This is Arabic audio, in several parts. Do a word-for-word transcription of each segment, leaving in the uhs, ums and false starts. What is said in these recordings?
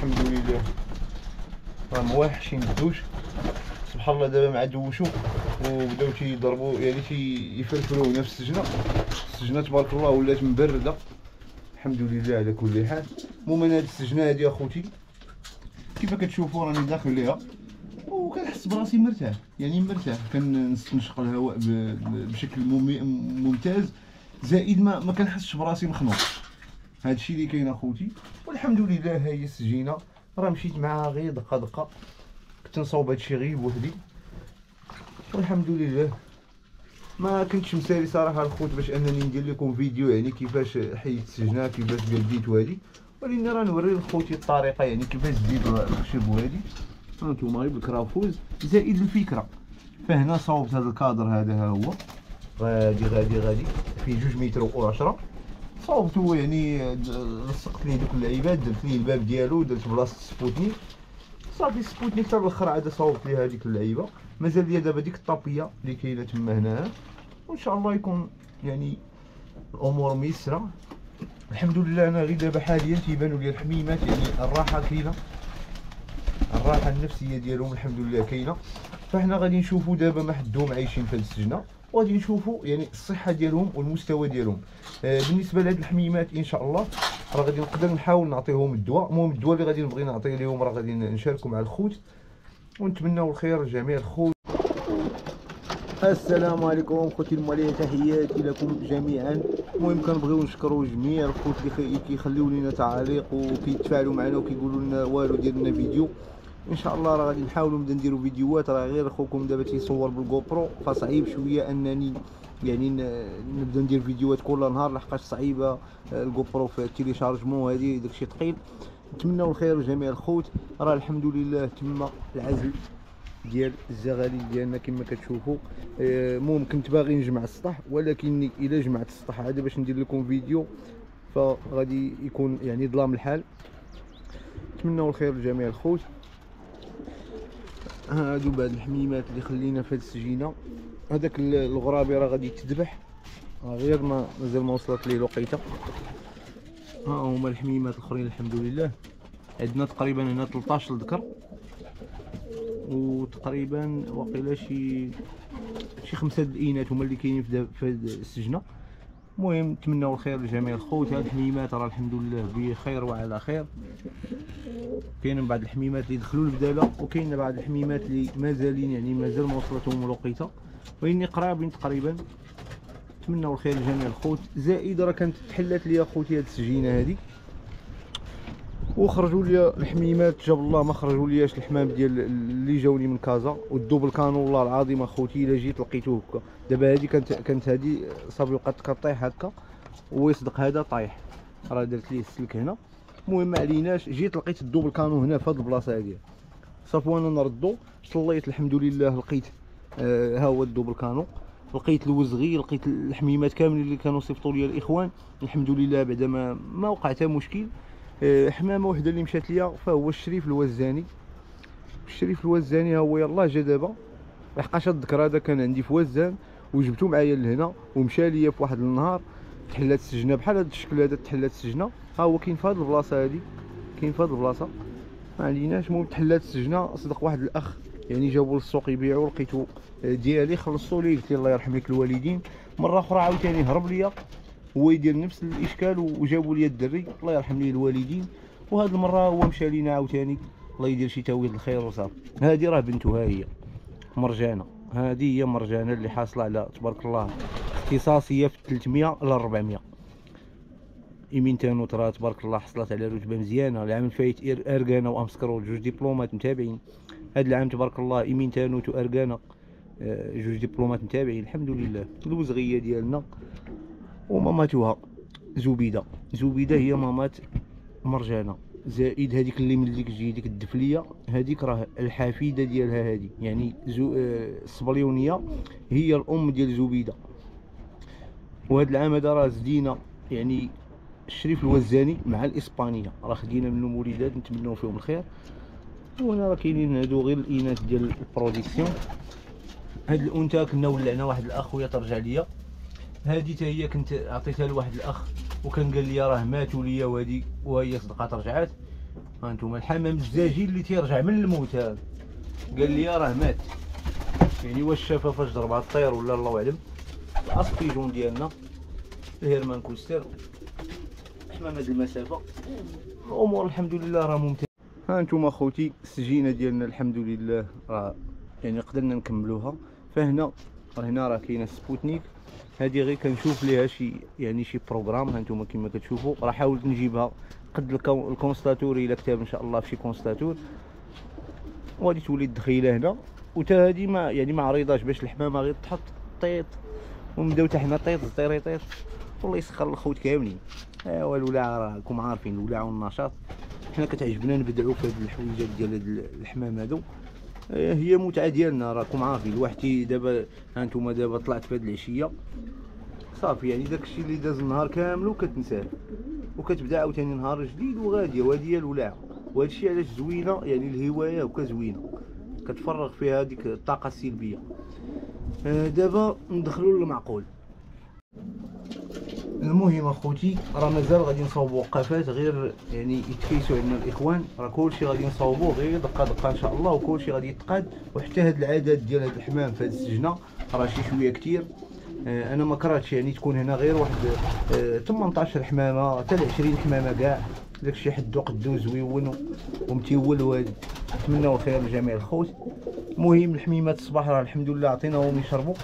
الحمد لله راه موحشين الدوش سبحان الله. دابا مع دوشو وبداو تيضربوا يعني تيفلفلوا هنا في السجنه. السجنه تبارك الله ولات مبرده الحمد لله على كل حال. المهم انا هاد السجنه هادي اخوتي كيف كتشوفوا راني داخل ليها وكنحس براسي مرتاح، يعني مرتاح كنستنشق الهواء بشكل ممتاز، زائد ما ما كنحسش براسي مخنوق. هادشي اللي كاين اخوتي والحمد لله. ها هي السجينه راه مشيت معاها غير دقه دقه، كنت نصاوب هادشي غير بوحدي والحمد لله. ما كنتش مسالي صراحه الخوت باش انني ندير لكم فيديو يعني كيفاش حيدت السجنه كيفاش جديت وهادي، ولكن راه نوري لخوتي الطريقه يعني كيفاش تزيد الخشب وهادي. هانتوما غير بالكرافوز زائد الفكره. فهنا صاوبت هذا الكادر هذا ها هو غادي غادي غادي فيه جوج متر وعشرة. صاوبتو يعني لصقت ليه دوك اللعيبات، درت ليه الباب ديالو، درت بلاصه سبوتنيك صافي. سبوتنيك حتى الاخر عاد صاوبت ليه هذيك اللعيبه. مازال ليا دابا ديك الطابيه اللي كاينه تما هنا، وان شاء الله يكون يعني الامور ميسره الحمد لله. انا غير دابا حاليا تيبانوا لي الحميمات يعني الراحه كاينه، الراحه النفسيه ديالهم الحمد لله كاينه. فاحنا غادي نشوفوا دابا ما حدهم عايشين في هذه السجنه، وغادي نشوفوا يعني الصحه ديالهم والمستوى ديالهم. آه بالنسبه لهاد الحميمات ان شاء الله راه غادي نقدر نحاول نعطيهم الدواء. المهم الدواء اللي غادي نبغي نعطيه لهم راه غادي نشاركوا مع الخوت ونتمناو الخير لجميع الخوت. السلام عليكم خوتي الموالين، تحياتي لكم جميعا. المهم كنبغيو نشكروا جميع الخوت اللي كيخليو لينا تعاليق وكيتفاعلوا معنا وكيقولوا لنا والو دير لنا فيديو. ان شاء الله راه غادي نحاولوا نبدا نديروا فيديوهات. راه غير خوكم دابا تيصور بالجو برو فصعيب شويه انني يعني نبدا ندير فيديوهات كل نهار لحقاش صعيبه الجو برو في التيليشارجمون هذه داكشي ثقيل. نتمنوا الخير لجميع الخوت. راه الحمد لله تما العزل ديال الزغاليل ديالنا كما كتشوفوا. المهم كنت باغي نجمع السطح، ولكني الا جمعت السطح عاد باش ندير لكم فيديو فغادي يكون يعني ظلام الحال. نتمنوا الخير لجميع الخوت. هادو بعض الحميمات اللي خلينا في هاد السجينه. هذاك الغرابي راه غادي يتذبح غير ما مازال ما وصلت ليه الوقيته. ها هما الحميمات الاخرين الحمد لله. عندنا تقريبا هنا ثلاثطاش ذكر وتقريبا وقيلا شي شي خمسه د الاناث هما اللي كاينين في هاد السجنه. المهم نتمنوا الخير لجميع الخوت. هاد الحميمات راه الحمد لله بخير وعلى خير. كاين بعض الحميمات اللي دخلوا البداله وكاين بعض الحميمات اللي مازالين يعني مازال ما وصلتهم الوقيته، ولكن قرابين تقريبا. نتمنوا الخير لجميع الخوت. زائد راه كانت تحلات ليا خوتي هاد السجينه هادي وخرجوا لي الحميمات جاب الله ما خرجوا لياش الحمام ديال اللي جاوني من كازا. والدوبل كانو والله العظيم اخوتي الا جيت لقيتوه هكا. دابا هادي كانت كانت هادي صافي وقعت كطيح هكا ويصدق هذا طايح راه درت ليه السلك هنا. المهم ما عليناش، جيت لقيت الدوبل كانو هنا في هاد البلاصه هادي صافي. وانا نردو صليت الحمد لله لقيت آه ها هو الدوبل كانو، لقيت الوزغي، لقيت الحميمات كاملين اللي كانوا صيفطوا لي الاخوان الحمد لله. بعدا ما ما وقع حتى مشكل. حمامه وحده اللي مشات ليا فهو الشريف الوزاني. الشريف الوزاني ها هو يلاه جا دابا لحقاش الذكر هذا كان عندي في وزان وجبتو معايا لهنا ومشى ليا في واحد النهار. تحلات السجنه بحال هذا الشكل هذا، تحلات السجنه ها هو كاين في هذه البلاصه هذه، كاين في هذه البلاصه ما عليناش. المهم تحلات السجنه صدق واحد الاخ يعني جابوا للسوق يبيعوا، لقيتو ديالي خلصتو ليه قلت له الله يرحم لك الوالدين. مره اخرى عاوتاني هرب ليا هو يدير نفس الاشكال وجابوا لي الدري الله يرحم ليه الوالدين. وهاد المره هو مشى لينا عاوتاني الله يدير شي تاويل الخير وصافي. هادي راه بنتو ها هي مرجانه، هادي هي مرجانه اللي حاصله على تبارك الله اختصاصيه في ثلاثمية ل أربعمية. يمين تانوت راه تبارك الله حصلت على رتبه مزيانه. العام الفايت اركانا وامسكرول جوج دبلومات متابعين. هاد العام تبارك الله يمين تانوت واركانا جوج دبلومات متابعين الحمد لله. الوزغيه ديالنا وماماتها زبيده. زبيده هي مامات مرجانه. زائد هذيك اللي من اللي كتجي ديك الدفليه هذيك راه الحفيده ديالها هذه يعني زو... الصبليونيه هي الام ديال زبيده. وهذا العام هذا راه زدينا يعني الشريف الوزاني مع الاسبانيه راه خدينا منهم وليدات نتمنوا فيهم الخير. وهنا راه كاينين هادو غير الاناث ديال البروديكسيون. هاد الانثى كنا ولعنا واحد الاخ ويا ترجع ليا. هادي حتى هي كنت عطيتها لواحد الاخ وكان قال لي راه ماتوا ليا وهادي وهي صدقات رجعات. ها انتم الحمام الزاجي اللي تيرجع من الموت هذا، قال لي راه مات. يعني واش شافها فاش ضربها الطير ولا الله اعلم. اسبيجون ديالنا الهيرمان كوستر، حمام هاد المسافه. الامور الحمد لله راه ممتاز. ها انتم اخوتي السجينه ديالنا الحمد لله راه يعني قدرنا نكملوها. فهنا هنا راه كاينه سبوتنيك، هذه غير كنشوف ليها شي يعني شي بروغرام. ها انتم كما كتشوفوا راه حاولت نجيبها قد الكونستاتور الا كتاب ان شاء الله في شي كونستاتور، وغادي تولي تدخيله هنا. وتا هادي ما يعني ما عريضاش باش الحمامه غير تحط طيط ونبداو حتى حنا طيط طيريطيط. والله يسخر الخوت كاملين. ايوا الولاعه راكم عارفين الولاعه والنشاط، حنا كتعجبنا نبدعوا في هاد الحويجات ديال هاد الحمام هادو. هي متعه ديالنا راكم عارفين. الواحد دابا ها انتم دابا طلعت في هاد العشيه صافي، يعني داكشي اللي داز النهار كامل وكتنساه، وكتبدا عاوتاني نهار جديد وغاديه. وهادي هي الولاعه، وهادشي علاش زوينه يعني الهوايه وكزوينه كتفرغ فيها ديك الطاقه السلبيه. آه دابا ندخلوا للمعقول. المهم اخوتي راه مازال غادي نصاوبوا وقفات، غير يعني يتكيسوا عندنا الاخوان. راه كلشي غادي نصاوبوه غير دقه دقه ان شاء الله، وكلشي غادي يتقاد. وحتى هاد العدد ديال هاد الحمام في هاد السجنه راه شي شويه كتير. آه انا ما كرهتش يعني تكون هنا غير واحد آه ثمنطاش حمامه حتى ل عشرين حمامه كاع، داكشي حدو قدو زويون ومتيول. وهادي نتمناو الخير لجميع الخوت. المهم الحميمات الصباح راه الحمد لله عطيناهم يشربوا.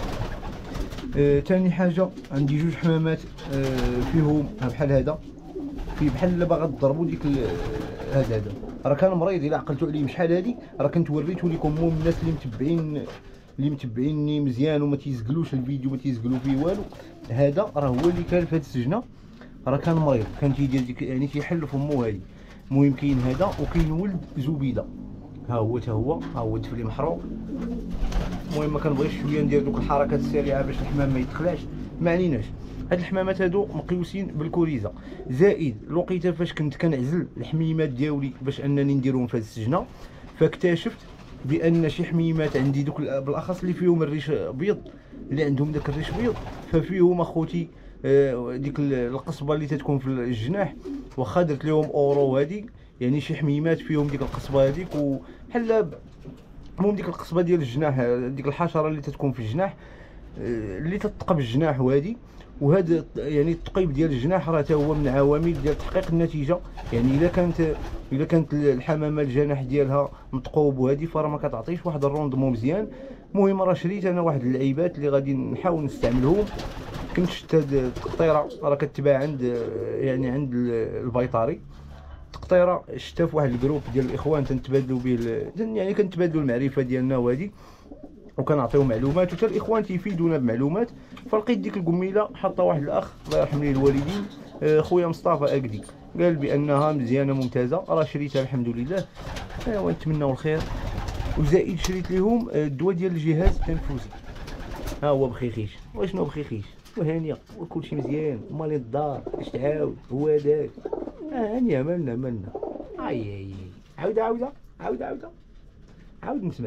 ثاني آه حاجه عندي جوج حمامات آه فيهم بحال هذا، في بحال اللي باغا تضربوا ديك هذا هذا راه كان مريض. الا عقلتوا عليه شحال هادي راه كنت وريتو لكم. المهم الناس اللي متبعين اللي متبعيني مزيان وما تيزقلوش الفيديو ما تيزقلوا فيه والو، هذا راه هو اللي كان في هذه السجنه. راه كان مريض، كان تيدير ديك يعني تيحل فمو هادي. المهم كاين هذا وكاين ولد زبيده، ها هو حتى هو ها هو الدفلي محروق. المهم ما كنبغيش شويه ندير دوك الحركات السريعه باش الحمام ما يتخلاش، ما عليناش. هاد الحمامات هادو مقيوسين بالكوريزه. زائد الوقيته فاش كنت كنعزل الحميمات ديالي باش انني نديرهم في هاد السجنه، فاكتشفت بان شي حميمات عندي دوك بالاخص اللي فيهم الريش ابيض، اللي عندهم داك الريش ابيض، ففيهم اخوتي ديك القصبه اللي تتكون في الجناح. واخا درت لهم اورو هادي يعني شي حميمات فيهم ديك القصبه هذيك وحلا. المهم ديك القصبه ديال الجناح، ديك الحشره اللي تتكون في الجناح اللي تتقب الجناح وهادي. وهذا يعني التقيب ديال الجناح راه حتى هو من العوامل ديال تحقيق النتيجه. يعني الا كانت الا كانت الحمامه الجناح ديالها متقوب وهادي فراه ما كتعطيش واحد الروندمون مزيان. المهم راه شريت انا واحد اللعيبات اللي غادي نحاول نستعملهم. كنت شفت هاد التقطيره راه كتباع عند يعني عند البيطاري. التقطيره شفتها في واحد الجروب ديال الاخوان تنتبادلوا به يعني كنتبادلوا المعرفه ديالنا وهادي، وكنعطيو معلومات وحتى الاخوان تيفيدونا بمعلومات. فلقيت ديك القميله حاطه واحد الاخ الله يرحم ليه الوالدين خويا مصطفى اكدي، قال بانها مزيانه ممتازه. راه شريتها الحمد لله، ايوا نتمناو الخير. وزائد شريت لهم الدواء ديال الجهاز التنفسي. ها هو بخيخيش. واشنو بخيخيش وهانيه وكلشي مزيان. ومالي الدار اش تعاود هو هذاك. هانيه مالنا مالنا. اي اي عاود عاود عاود عاود عاود نسمع.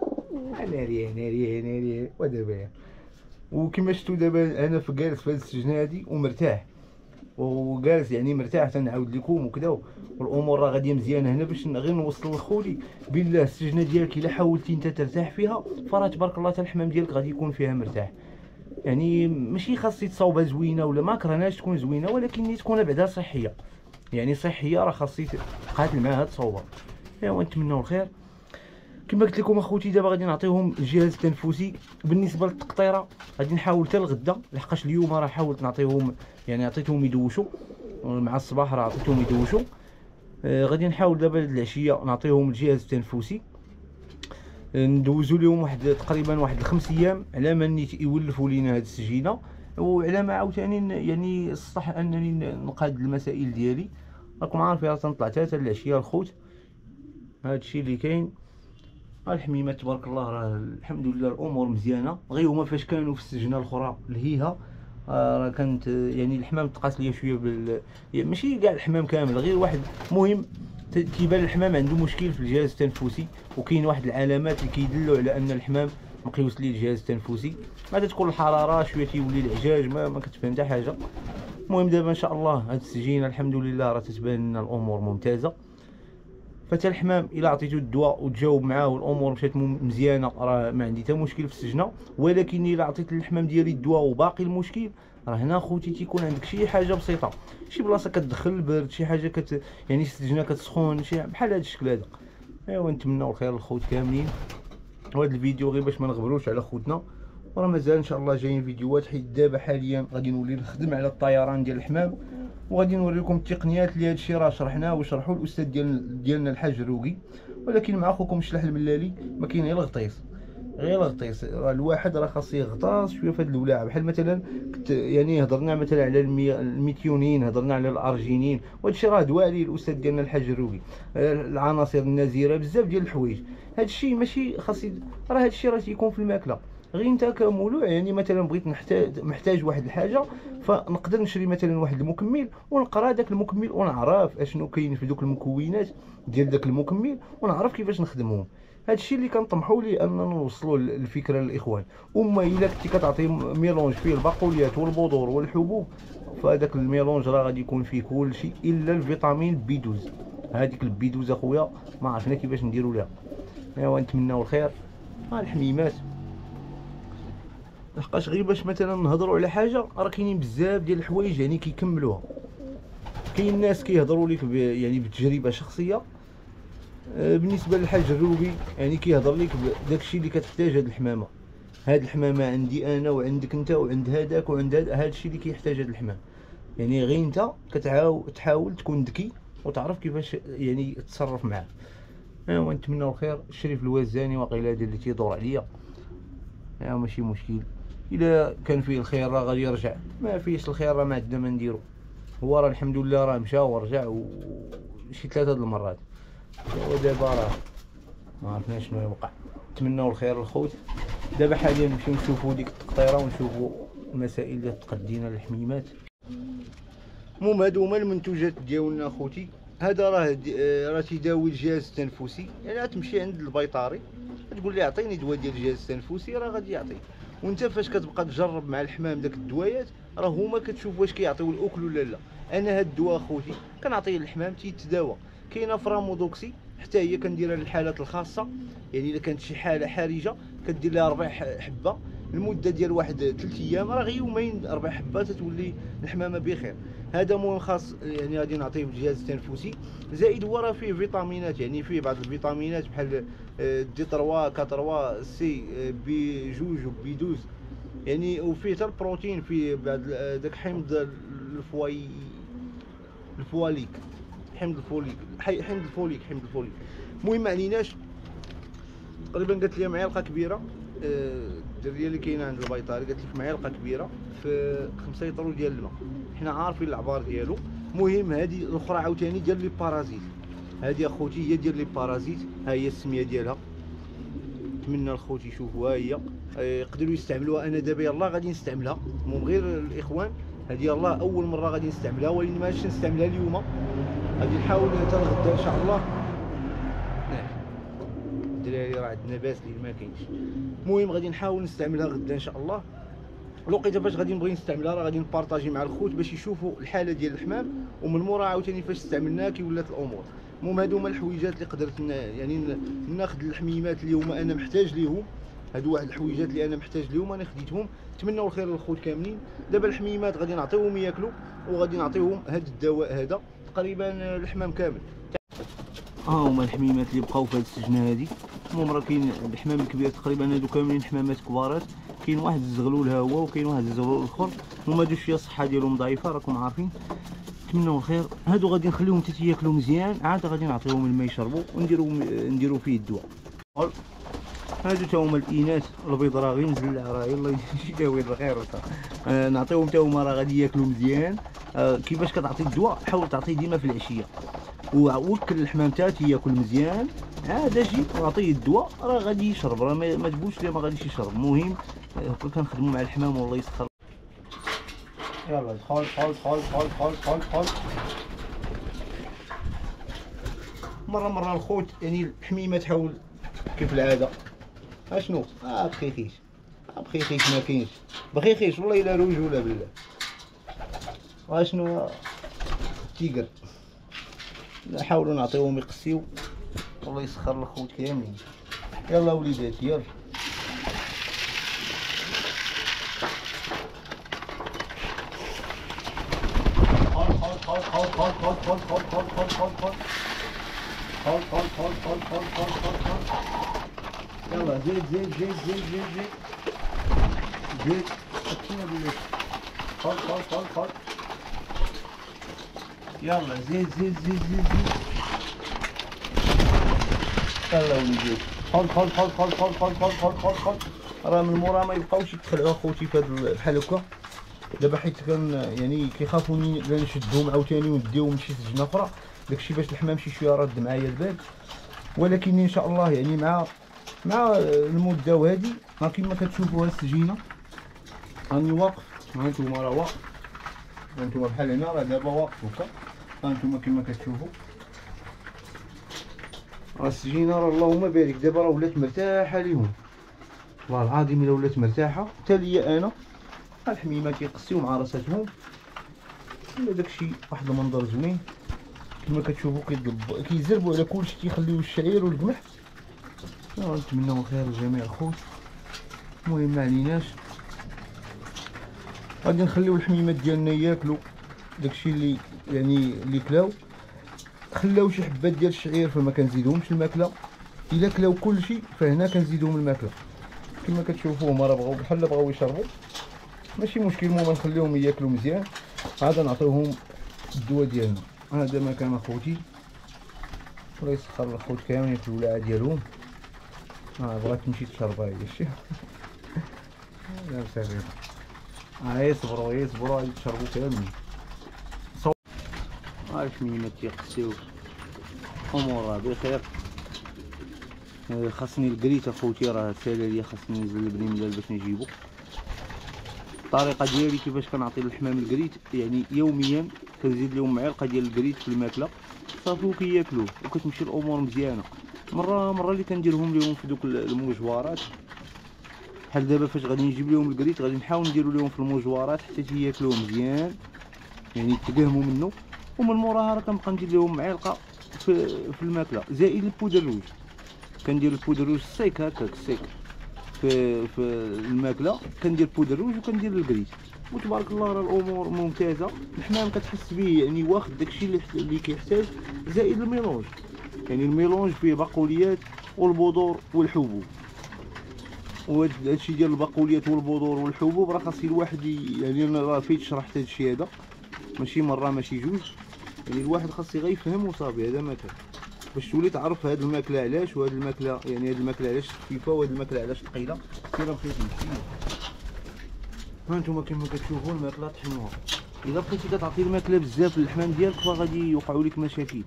ناريه ناريه ناريه ودابا. وكما شفتوا دابا انا في جالس في هذه السجنه هذه ومرتاح، وجالس يعني مرتاح تنعاود لكم وكذا. والامور راه غاديه مزيانه هنا باش غير نوصل لخولي بالله. السجنه ديالك الا حاولتي انت ترتاح فيها فراه تبارك الله حتى الحمام ديالك غادي يكون فيها مرتاح. يعني ماشي خاص تصاوبها زوينه ولا ما كرهناش تكون زوينه، ولكن تكون بعدا صحيه. يعني صحيه راه خاصك تقاتل معاها تصاوبها. ايوا نتمنوا الخير. كما قلت لكم اخوتي دابا غادي نعطيهم الجهاز التنفسي. بالنسبه للتقطيره غادي نحاول حتى الغدا، لحقاش اليوم راه حاولت نعطيهم يعني عطيتهم يدوشوا مع الصباح، راه عطيتهم يدوشوا. آه غادي نحاول دابا العشيه نعطيهم الجهاز التنفسي. آه ندوزو لهم واحد تقريبا واحد الخمس ايام على ما نيت يولفوا لينا هاد السجينه، وعلى ما عاوتاني يعني الصح انني نقاد المسائل ديالي. راكم عارفين راه تنطلع حتى العشيه الخوت. هادشي اللي كاين. الحميمات تبارك الله راه الحمد لله الامور مزيانه. غير هما فاش كانوا في السجنه الاخرى الهيها راه كانت يعني الحمام تقاس ليا شويه بال يعني ماشي كاع الحمام كامل، غير واحد. المهم كيبان الحمام عنده مشكل في الجهاز التنفسي، وكاين واحد العلامات اللي كيدلوا على ان الحمام مقيوس ليه الجهاز التنفسي. ما تكون الحراره شويه تيولي العجاج ما, ما كتفهم حتى حاجه. المهم دابا ان شاء الله هاد السجينه الحمد لله راه تتبان لنا الامور ممتازه. فتا الحمام الا عطيتو الدواء وتجاوب معاه والامور مشات مزيانه راه ما عندي حتى مشكل في السجنه. ولكن الا عطيت للحمام ديالي الدواء وباقي المشكل، راه هنا خوتي تيكون عندك شي حاجه بسيطه، شي بلاصه كتدخل البرد، شي حاجه كت يعني السجنه كتسخن، شي بحال هذا الشكل هذا. ايوا نتمنوا الخير للخوت كاملين. وهذا الفيديو غير باش ما نغبروش على خوتنا، وراه مازال ان شاء الله جايين فيديوهات، حيت دابا حاليا غادي نولي نخدم على الطيران ديال الحمام، وغادي نوريكم التقنيات اللي هادشي راه شرحناه وشرحوا الاستاذ ديال ديالنا الحاج الروقي. ولكن مع اخوكم شلح الملالي ما كاين غير الغطيس، غير الغطيس. راه الواحد راه خاص يغطاس شويه في هاد الولاعه. بحال مثلا كنت يعني هضرنا مثلا على المي... الميثيونين، هضرنا على الارجينين، وهادشي راه دوا عليه الاستاذ ديالنا الحاج الروقي. العناصر النزيره بزاف ديال الحوايج، هادشي ماشي خاص ي... راه هادشي راه تيكون في الماكله. غير انت كمولوع يعني مثلا بغيت نحتاج محتاج واحد الحاجه، فنقدر نشري مثلا واحد المكمل ونقرا داك المكمل ونعرف اشنو كاين في دوك المكونات ديال داك المكمل ونعرف كيفاش نخدمهم. هادشي اللي كنطمحوا ليه اننا نوصلوا الفكره للاخوان. اما الا كنتي كتعطي ميلونج فيه البقوليات والبذور والحبوب، فهذاك الميلونج راه غادي يكون فيه كلشي الا الفيتامين بي اثناشر. هذيك البي اثناشر اخويا ما عرفنا كيفاش نديروا لها. ايوا نتمناو الخير. ها الحميمات لحقاش غير باش مثلا نهضروا على حاجه، راه كاينين بزاف ديال الحوايج يعني كيكملوها. كاين ناس كيهضروا لك يعني بتجربه شخصيه. بالنسبه للحاج الروقي يعني كيهضر لك بداكشي اللي كتحتاج هاد الحمامه. هاد الحمامه عندي انا وعندك انت وعند هذاك وعند هذا، هادشي اللي كيحتاج هاد الحمام. يعني غير انت كتعاود تحاول تكون ذكي وتعرف كيفاش يعني تتصرف معاه. ايوا نتمنوا الخير. الشريف الوزاني واقيلا هذا اللي تيدور عليا، ايوا ماشي مشكل. الا كان فيه الخير راه غادي يرجع، ما فيهش الخير راه ما عندنا ما نديرو. هو راه الحمد لله راه مشى ورجع وشي ثلاثه د المرات، ودابا راه ما عرفناش شنو يوقع. نتمنوا الخير للخوت. دابا حاليا نمشيو نشوفوا ديك التقطيره ونشوفوا المسائل اللي تقدينا للحميمات. المهم هادو هما المنتوجات ديالنا اخوتي. هذا راه راه تيداوي الجهاز التنفسي. يعني غتمشي عند البيطاري تقول ليه عطيني دواء ديال الجهاز التنفسي، راه غادي يعطيك. وانت فاش كتبقى تجرب مع الحمام داك الدوايات راه هما كتشوف واش كيعطيو الاكل ولا لا. انا هاد الدواء اخوتي كنعطيه للحمام تيتداوى. كاينه فرامودوكسي حتى هي كنديرها للحالات الخاصه، يعني الا كانت شي حاله حرجه كدير لها ربع حبه المده ديال واحد ثلاث ايام، راه غير يومين اربع حبات تولي الحمامه بخير. هذا مهم خاص يعني غادي نعطيه في الجهاز التنفسي. زائد هو راه فيه فيتامينات، يعني فيه بعض الفيتامينات بحال دي ثلاثة أربعة سي بي جوج وبي اثناشر يعني. وفيه حتى البروتين، فيه بعض داك حمض الفواي الفواليك حمض الفوليك حمض الفوليك حمض الفوليك المهم ما عليناش. تقريبا قالت لي معلقه كبيره الدريه اللي كاينه عند البيطاري، قالت لي معلقه كبيره في خمسة لتر ديال الماء. حنا عارفين العبار ديالو. المهم هذه الاخرى عاوتاني ديال لي بارازيت، هذه اخوتي هي ديال لي بارازيت، ها هي السميه ديالها. نتمنى الخوت يشوفوها هي يقدروا يستعملوها. انا دابا يلاه غادي نستعملها. المهم غير الاخوان هذه يلاه اول مره غادي نستعملها، ولكن ماشي نستعملها اليوم، غادي نحاول حتى الغدا ان شاء الله. الدراري راه عندنا باس اللي ما كاينش. المهم غادي نحاول نستعملها غدا ان شاء الله. الوقيته فاش غادي نبغي نستعملها راه غادي نبارطاجي مع الخوت باش يشوفوا الحاله ديال الحمام، ومن مورا عاوتاني فاش استعملناها كي ولات الامور. المهم هادو هما الحويجات اللي قدرت يعني ناخذ الحميمات اليوم انا محتاج ليهم. هادو واحد الحويجات اللي انا محتاج ليهم انا خديتهم. نتمنوا الخير للخوت كاملين. دابا الحميمات غادي نعطيوهم ياكلوا، وغادي نعطيوهم هاد الدواء هذا تقريبا الحمام كامل. ها هما الحميمات اللي بقاو في هاد السجنه هادي. المهم راه كاين الحمام الكبير تقريبا هادو كاملين حمامات كبارات. كاين واحد الزغلول ها هو وكاين واحد الزغلول الاخر، هما هادو شويه الصحه ديالهم ضعيفه راكم عارفين. نتمنوا الخير. هادو غادي نخليهم حتى ياكلوا مزيان، عاد غادي نعطيهم الماء يشربوا ونديروا نديروا فيه الدواء. هادو تا هما الاناث البيض راه غير نزل راه يلاه يداوي الخير. آه نعطيهم تا هما راه غادي ياكلوا مزيان. آه كيفاش كتعطي الدواء حاول تعطيه ديما في العشيه، ووكل الحمام تا تياكل مزيان. عاد اجي وعطيه الدواء راه غادي يشرب، راه ما تقولش ليه ما غاديش يشرب. المهم هكا كنخدموا مع الحمام والله يسخر. يلا دخل دخل دخل دخل دخل دخل دخل. مره مره الخوت يعني الحميمه تحاول كيف العاده. اشنو اه بخيخيش اه بخيخيش ما كاينش بخيخيش والله الا روج ولا بالله. واشنو تيقر. نحاولوا نعطيوهم يقسيو والله يسخر الخوت كاملين. يلا وليداتي يلا. خل خل خل خل خل خل خل خل خل خل خل خل خل خل خل خل خل خل. يلا زيد زيد زيد زيد زيد زيد زيد. حطينا بليش. خل خل خل خل. يلا زيد زيد زيد زيد زيد. يلا وليدي خل خل خل خل خل خل خل خل خل خل. راه من مورا ما يبقاوش يدخلوا اخوتي في هاد بحال هكا. دابا حيت كان يعني كيخافوني لا نشدهم عاوتاني ونديهم لشي سجنه اخرى، داكشي باش الحمام شي شويه راد معايا البال. ولكن ان شاء الله يعني مع مع المده وهادي راه كيما كتشوفوا هاد السجينه راني واقف. ها نتوما راه واقف، ها نتوما بحال هنا راه دابا واقف هكا. ها نتوما كيما كتشوفوا راه السجينه راه اللهم بارك دابا راه ولات مرتاحه ليهم والله العظيم. الا ولات مرتاحه حتى ليا انا الحميمه كيقصيو مع راساتهم ولا داكشي واحد المنظر زوين كما كتشوفوا. كيضربوا كيزربوا على كلشي، كيخليو الشعير والقمح. نتمنوا خير لجميع الخوت. المهم ما عليناش، غادي نخليو الحميمات ديالنا ياكلوا داكشي اللي يعني اللي كلاو. خلاو شي حبات ديال الشعير فما كنزيدهمش الماكله. الا كلاو كلشي فهنا كنزيدهم الماكله. كما كتشوفوا هما راه بغاو بحال بغاو يشربوا، ماشي مشكل. المهم نخليهم ياكلوا مزيان، عاد نعطيوهم الدواء ديالنا. هذا مكان اخوتي، الله يسخر الخوت كاملين في الولاعه ديالهم. ها بغات تمشي تشرب هاهي شي لا صغير. ها يصبروا يصبروا غادي تشربوا كاملين. ها الحميمات تيقسيو امورها بخير. خاصني الكريت اخوتي، راه سالا ليا خاصني ننزل لبنيمدال باش نجيبو. الطريقه ديالي كيفاش كنعطي للحمام الكريت، يعني يوميا كنزيد لهم معلقه ديال الكريت في الماكله صافي وكياكلوه وكتمشي الامور مزيانه. مره مره اللي كنديرهم لهم في دوك المجوارات بحال دابا فاش غادي نجيب لهم الكريت غادي نحاول نديرو لهم في المجوارات حتى تياكلوه مزيان، يعني يتقهموا منه. ومن موراها راه كنبقى ندير لهم معلقه في, في الماكله زائد البودر الروج. كندير البودر الروج سيك هكاك سيك في في الماكله، كندير بودر روج وكندير الكريت وتبارك الله راه الامور ممتازه. الحمام كتحس به يعني واخد داكشي اللي اللي كيحتاج زائد الميلونج. يعني الميلونج فيه بقوليات والبذور والحبوب، وهذا الشيء ديال البقوليات والبذور والحبوب راه خاص الواحد يعني انا راه فايت شرحت هذا الشيء هذا ماشي مره ماشي جوج. يعني الواحد خاص غير يفهم وصافي. هذا مثلا باش تولي تعرف هاد الماكله علاش وهاد الماكله يعني هاد الماكله علاش خفيفه وهاد الماكله علاش ثقيله. سير بقيتي مشي ها نتوما كما كتشوفوا الماكله طحنوها. الا بقيتي كتعطي الماكله بزاف للحمام ديالك فغادي يوقعوا لك مشاكل.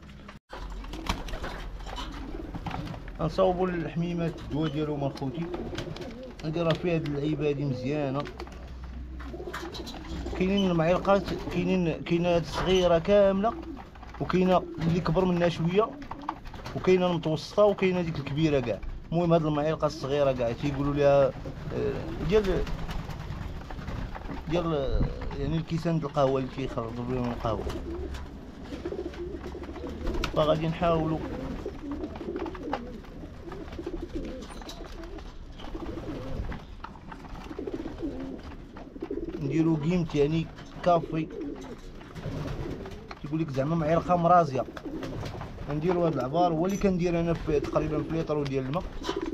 غنصاوبوا للحميمات الدواء ديالهم اخوتي. هادي راه فيها هاد اللعيبه هادي مزيانه. كاينين المعلقات، كاينين كاينه هاد الصغيره كامله وكاينه اللي كبر منها شويه وكاينه المتوسطه وكاينه ديك الكبيره كاع. المهم هاد المعلقه الصغيره كاع تيقولوا لها ديال ديال يعني الكيسان د القهوه اللي كيخرجوا بهم القهوه. فغادي نحاولوا نديرو قيمت يعني كافي. تيقول لك زعما معلقه مرازيه. نديرو هاد العبار هو اللي كندير انا في تقريبا في ليطرو ديال الماء.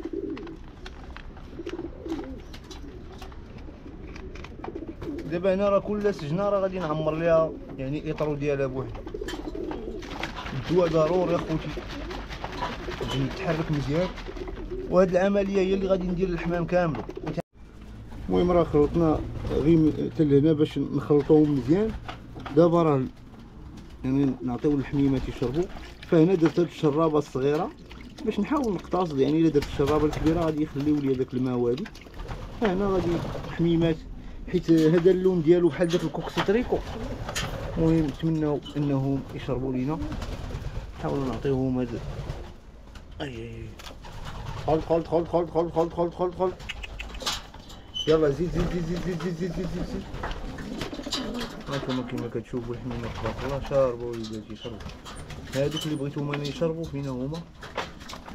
دابا هنا راه كل سجنه راه غادي نعمر ليها يعني ليطرو ديالها بوحدها. الدواء ضروري اخوتي باش يتحرك مزيان، وهاد العمليه هي اللي غادي ندير للحمام كامل. المهم راه خلطنا غير حتى لهنا باش نخلطوهم مزيان. دابا راه يعني نعطيو الحميمات يشربوا. فهنا درت هاد الشرابه الصغيره باش نحاول نقتصد، يعني الا درت الشرابه الكبيره غادي يخليو لي داك الماء هادي. فهنا غادي حميمات حيت هذا اللون ديالو بحال داك الكوكسيتريكو. المهم نتمناو انهم يشربوا لينا. نحاولوا نعطيوهم هاد اي خلط خلط خلط خلط خلط خلط خلط خلط خلط. يلا زيد زيد زيد زيد زيد زيد زيد زيد زيد. هانتوما كيما كتشوفوا الحميمات تبارك الله شاربوا وليداتي شربوا. هادوك اللي بغيتو هما يشربوا فينا هما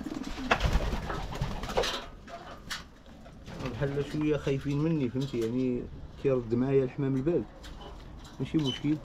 بحال شويه خايفين مني فهمتي، يعني كيرد معايا الحمام البارد ماشي مشكل.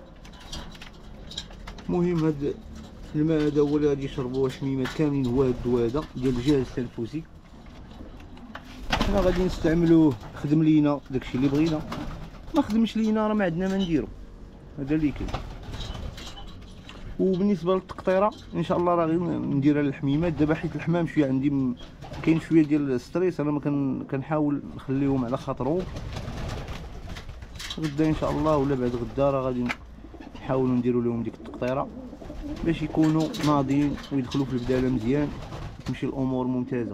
المهم هاد الماء هذا هو اللي غادي يشربوه حميمات كاملين، هو هاد الدواء هذا ديال الجهاز التنفسي. حنا غادي نستعملوه خدم لينا داكشي اللي بغينا، ما خدمش لينا راه ما عندنا ما نديرو، هذا اللي كاين. وبالنسبه للتقطيره ان شاء الله راه غير نديرها للحميمات دابا، حيت الحمام شويه عندي م... كاين شويه ديال الستريس، انا ما كن... كنحاول نخليهم على خاطرهم. غدا ان شاء الله ولا بعد غدا راه غادي نحاولوا نديروا لهم ديك التقطيره باش يكونوا ناضيين ويدخلوا في البداله مزيان، تمشي الامور ممتازه.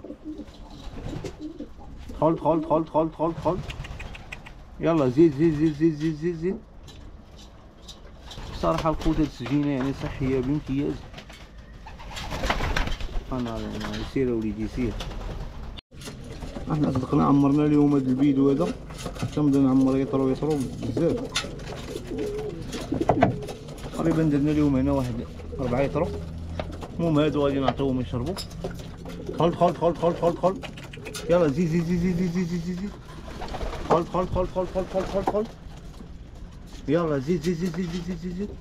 دخل دخل دخل دخل دخل دخل يلا زيد زيد زيد زيد زيد زيد زيد. بصراحه القوت هاد السجينه يعني صحيه بامتياز. انا سير وليدي سير. احنا صدقنا عمرنا لهم هاد البيدو هذا، كنبدا نعمر يطرو يطرو بزاف، تقريبا درنا لهم هنا واحد ربعة يطرو. المهم هادو غادي نعطيوهم يشربوا. دخل دخل دخل دخل دخل دخل يلا زيد زيد زيد زيد زيد زيد زيد. دخل دخل دخل دخل دخل دخل دخل دخل يلا زيد زيد زيد زيد زيد زيد زيد.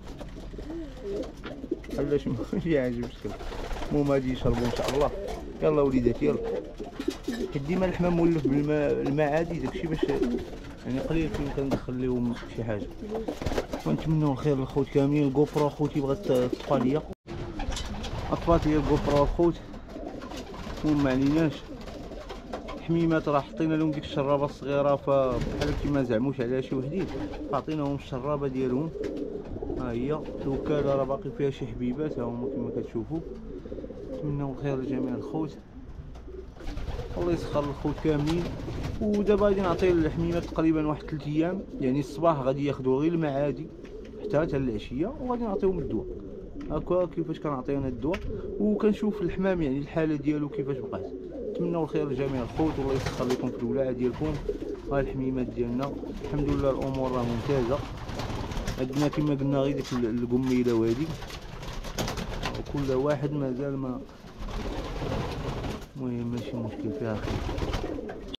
علاش ما يعجبش كذا. المهم غادي يشربوا ان شاء الله. يلا وليداتي يلا، حيت ديما الحمام مولف بالماء الماء عادي داكشي باش يعني قليل فين كندخل لهم شي حاجه. ونتمنوا الخير للخوت كاملين. الكوبرو خوتي بغات تطفى ليا، طفات ليا الكوبرو الخوت. المهم معليناش، الحميمات راه حطينا لهم ديك الشرابه الصغيره فبحال كي ما زعموش عليها شي وحدين، عطيناهم الشرابه ديالهم. ها هي الوكاله راه باقي فيها شي حبيبات ها هما كما كتشوفوا. نتمنوا الخير لجميع الخوت، الله يسخر الخوت كاملين. ودابا غادي نعطي الحميمات تقريبا واحد ثلاث ايام، يعني الصباح غادي ياخذوا غير الماء عادي حتى حتى العشيه، وغادي نعطيهم الدواء هكا كيفاش كنعطي انا الدواء، وكنشوف الحمام يعني الحاله ديالو كيفاش بقات. نتمنوا الخير لجميع الخوت، والله يسخر لكم في الولاعه ديالكم. ها الحميمات ديالنا الحمد لله الامور راه ممتازه. عندنا كما قلنا غير ديك القميله وهادي، وكل واحد مازال ما المهم ماشي مشكل فيها خير.